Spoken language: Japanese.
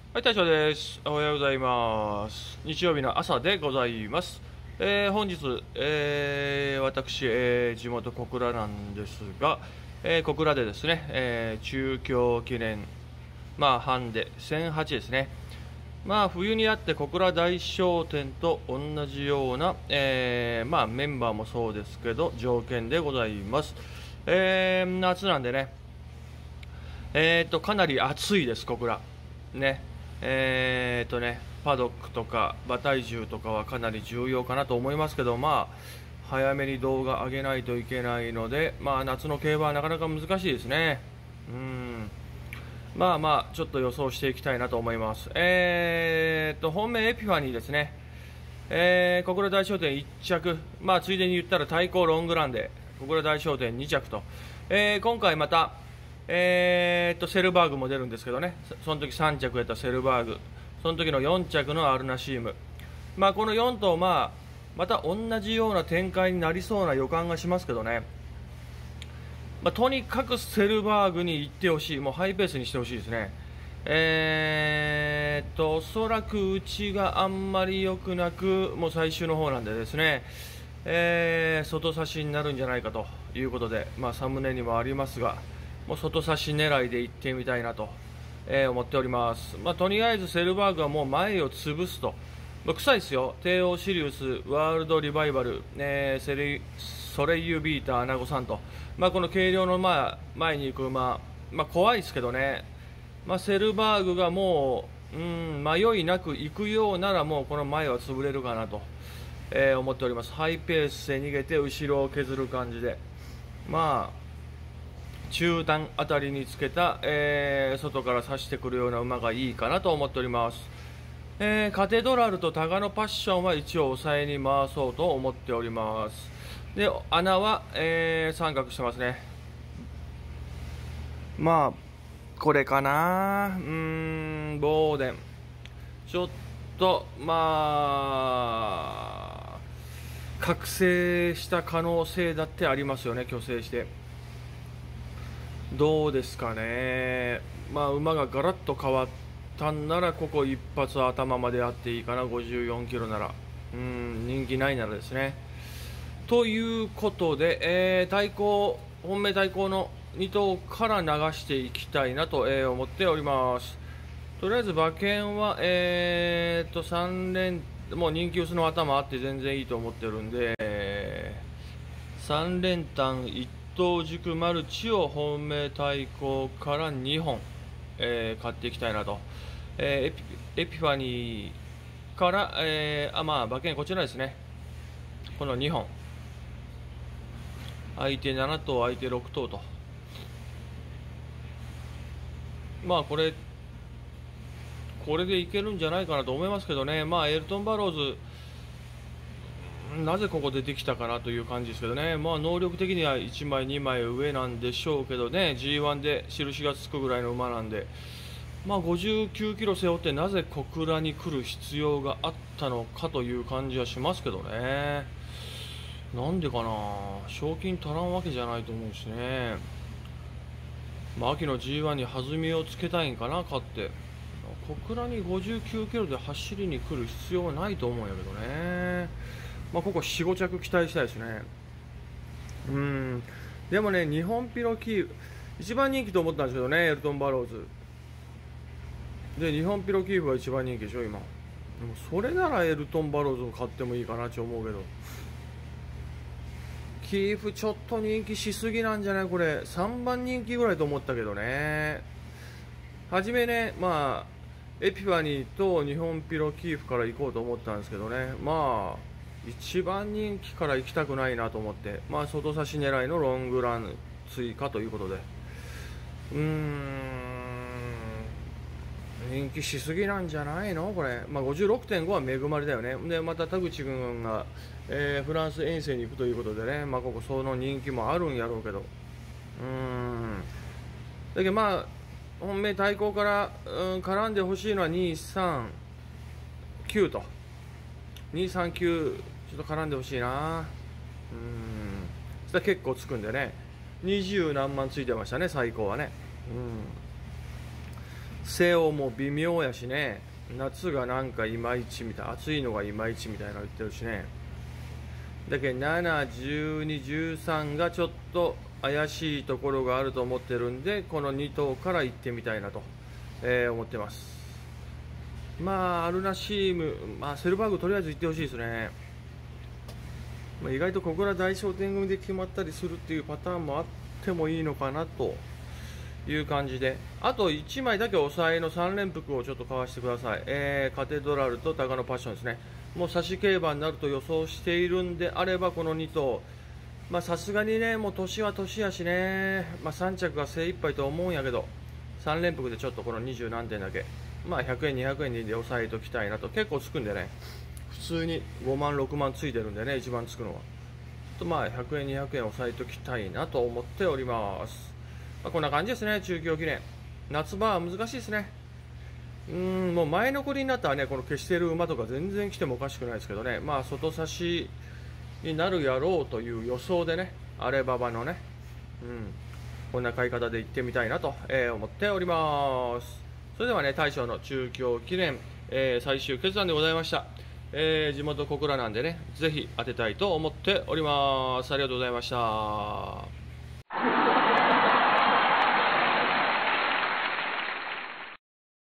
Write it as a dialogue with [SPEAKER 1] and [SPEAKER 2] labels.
[SPEAKER 1] はい、大将です。おはようございます。日曜日の朝でございます。本日、私、地元小倉なんですが、小倉でですね、中京記念、ハンデ1008ですね。冬にあって小倉大商店と同じような、メンバーもそうですけど、条件でございます。夏なんでね、かなり暑いです、小倉。ね。パドックとか馬体重とかはかなり重要かなと思いますけど、早めに動画上げないといけないので、夏の競馬はなかなか難しいですね。ちょっと予想していきたいなと思います。本命エピファニーですね。小倉大商店1着、ついでに言ったら対抗ロングランで、小倉大商店2着と、今回また、セルバーグも出るんですけどね、その時3着やったセルバーグ、その時の4着のアルナシーム、この4頭、また同じような展開になりそうな予感がしますけどね、とにかくセルバーグに行ってほしい、もうハイペースにしてほしいですね。おそらくうちがあんまり良くなく、もう最終の方なんでですね、外差しになるんじゃないかということで、サムネにもありますが、もう外差し狙いで行ってみたいなと、思っております。とりあえずセルバーグはもう前を潰すと、臭いですよ、帝王シリウス、ワールドリバイバル、ソレイユビーター、アナゴさんと、この軽量の前に行く馬、怖いですけどね、セルバーグがもう、迷いなく行くようなら、もうこの前は潰れるかなと、思っております。ハイペースで逃げて後ろを削る感じで、中段あたりにつけた、外から差してくるような馬がいいかなと思っております。カテドラルとタガノパッションは一応抑えに回そうと思っております。で、穴は、三角してますね。これかな、ボーデン。ちょっと、覚醒した可能性だってありますよね、虚勢して。どうですかね、馬がガラッと変わったんなら、ここ一発頭まであっていいかな、54キロなら、人気ないならですね。ということで、本命対抗の2頭から流していきたいなと、思っております。とりあえず馬券は、3連、もう人気薄の頭あって全然いいと思ってるんで、3連単1等軸マルチを本命対抗から2本、買っていきたいなと、エピファニーから、馬券こちらですね、この2本、相手7頭、相手6頭と、これでいけるんじゃないかなと思いますけどね、エルトン・バローズ、なぜここでできたかなという感じですけどね、能力的には1枚、2枚上なんでしょうけどね、G1 で印がつくぐらいの馬なんで、59キロ背負ってなぜ小倉に来る必要があったのかという感じはしますけどね、なんでかな、賞金足らんわけじゃないと思うしね、秋の G1 に弾みをつけたいんかな、勝って。小倉に59キロで走りに来る必要はないと思うんやけどね。ここ4、5着期待したいですね。でもね、日本ピロキーフ、一番人気と思ったんですけどね、エルトン・バローズ。で、日本ピロキーフが一番人気でしょ、今。でもそれならエルトン・バローズを買ってもいいかなって思うけど。キーフちょっと人気しすぎなんじゃないこれ。3番人気ぐらいと思ったけどね。はじめね、エピファニーと日本ピロキーフから行こうと思ったんですけどね。一番人気から行きたくないなと思って。外差し狙いのロングラン追加ということで。人気しすぎなんじゃないのこれ。56.5 は恵まれだよね。で、また田口君が、フランス遠征に行くということでね、ここその人気もあるんやろうけど。だけど本命対抗から、絡んでほしいのは239と。239、ちょっと絡んでほしいな。そしたら結構つくんでね。20何万ついてましたね、最高はね。 西欧も微妙やしね、夏がなんかいまいちみたい、暑いのがいまいちみたいなの言ってるしね。だけど7、12、13がちょっと怪しいところがあると思ってるんで、この2頭から行ってみたいなと、思ってます。まあアルナシーム、セルバーグとりあえず行ってほしいですね。意外と小倉大商店組で決まったりするっていうパターンもあってもいいのかなという感じで、あと1枚だけ抑えの3連複をちょっと買わせてください。カテドラルとタガノパッションですね。もう差し競馬になると予想しているんであれば、この2頭、さすがにね、もう年は年やしね、3着が精一杯と思うんやけど、3連複でちょっとこの20何点だけ、100円、200円で抑えておきたいなと。結構つくんでね、普通に5万、6万ついてるんでね、一番つくのは。100円、200円抑えておきたいなと思っております。こんな感じですね、中京記念。夏場は難しいですね。もう前残りになったらね、この消している馬とか全然来てもおかしくないですけどね、外差しになるやろうという予想でね、アレババのね、こんな買い方で行ってみたいなと、思っております。それではね、大将の中京記念、最終決断でございました。地元小倉なんでね、ぜひ当てたいと思っております。ありがとうございました。